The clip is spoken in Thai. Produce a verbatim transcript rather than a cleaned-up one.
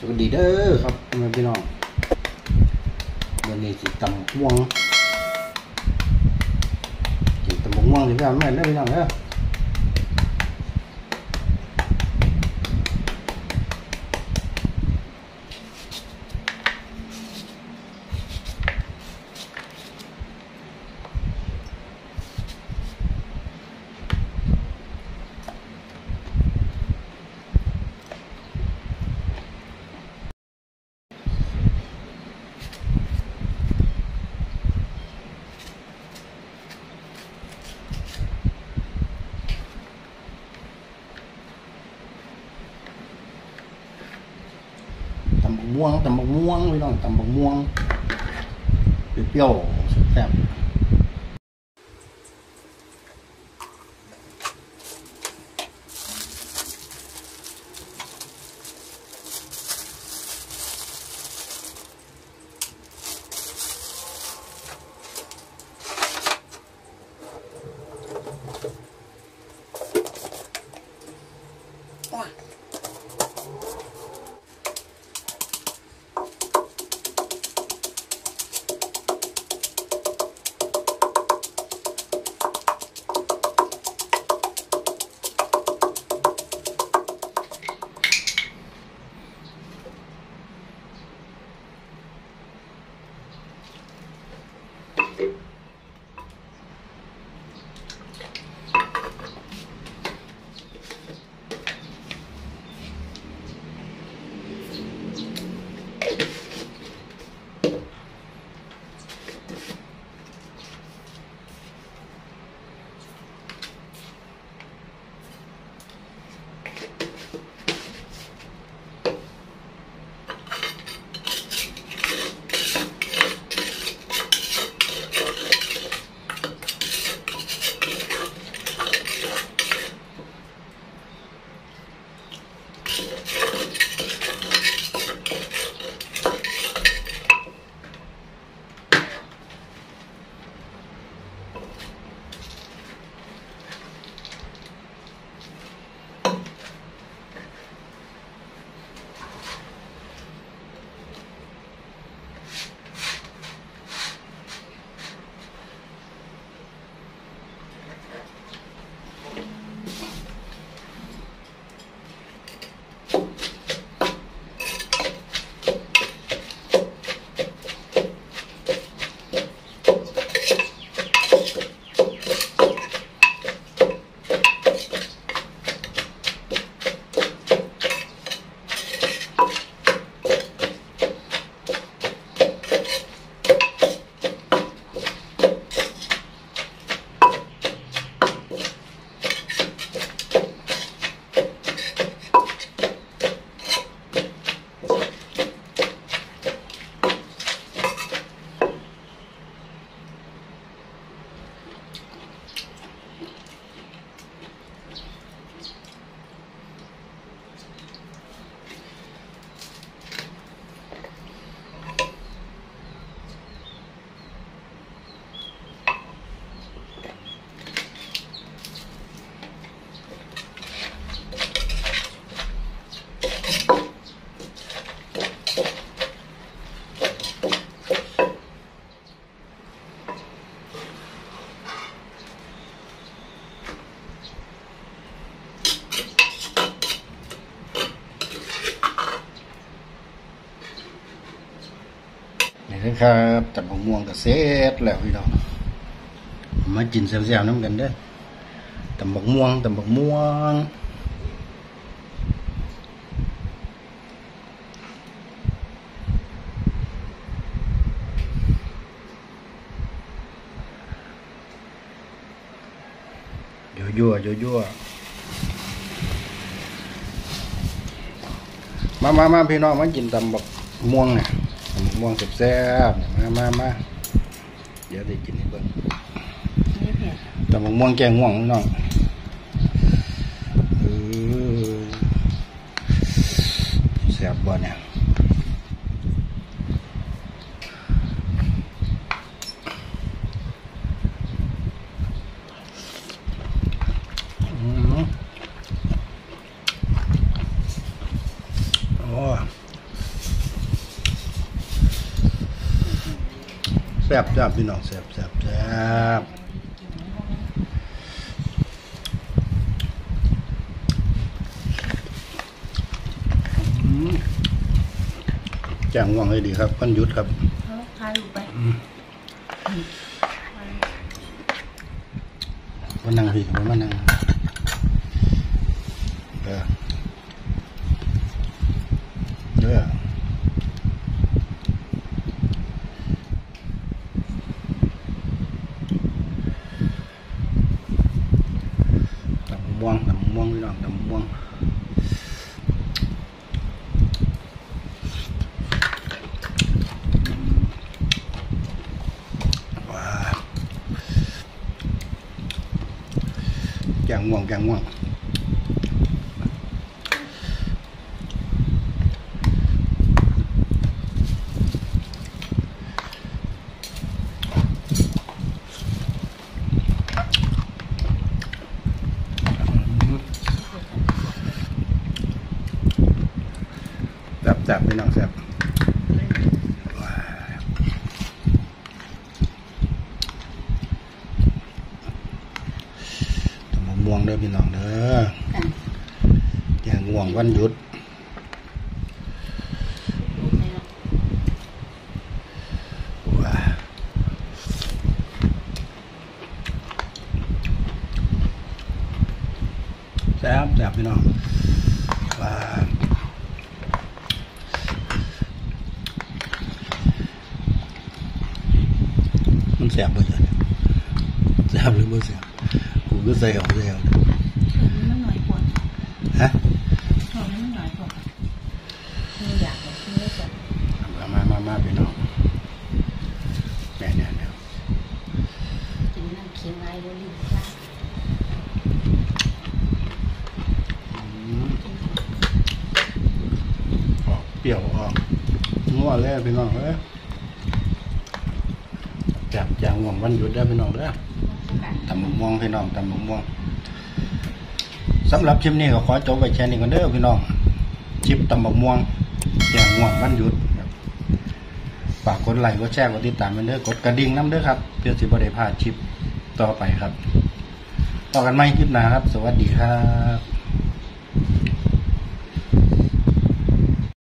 วัสดีเด้อครับพี่น้องวันนี้สิตำม่วงสิตำม่วงสิพี่น้องแม่เด้อพี่น้องเด้อตำบักม่วงตำบักม่วงพี่น้องตำบักม่วงเปรี้ยวแซ่บนี่ครับตำบักม่วงก็เสร็จแล้วพี่น้องมากินแซ่บๆน้ำกันเด้อตำบักม่วงตำบักม่วงยั่วยั่วยั่วมามามาพี่น้องมากินตำบักม่วงเนี่ยตำบักม่วงแซ่บๆมามามาเดี๋ยวได้กินให้เบิ่งตำบักม่วงแกงม่วงพี่น้องเออแซ่บบ่เนี่ยซ่บแซ่บพี่น้องแซ่บแซ่บแซ่บแจ้งว่างให้ดีครับวันหยุดครับพาลูกไปวันนั่งพี่วันนั่งเออเด้อตำม่วงตำม่วงพี่น้องตำม่วงแกงม่วงแกงม่วงแซ่บแซ่บพี่น้องแซ่บม่วงเด้อพี่น้องเด้อแกงม่วงวันหยุดว้าแซ่บแซ่บพี่น้องว้ามันแซ่บบ่จ้ะแซ่บหรือบ่แซ่บกูก็ใส่เอาใส่เอามันหน่อยกว่าฮะหอมมันหน่อยกว่าไม่อยากกินไม่สดมามามาพี่น้องแม่เนี่ยเนี่ยกินน้ำเค็มไรด้วยลิ้นจ้าออกเปรี้ยวออกงัวเลยพี่น้องเอ้ยจับจางห่วงวันหยุดได้พี่น้องเด้อตำบักม่วงพี่น้องตำบักม่วงสำหรับคลิปนี้ก็ขอจบไว้แค่นี้ก่อนเด้อพี่น้องคลิปตำบักม่วงแจงห่วงวันหยุดฝากกดไลค์กดแชร์กดติดตามกันเด้อกดกระดิ่งน้ำเด้อครับเพื่อสิบ่ได้พลาดคลิปต่อไปครับต่อกันใหม่คลิปหน้าครับสวัสดีครับ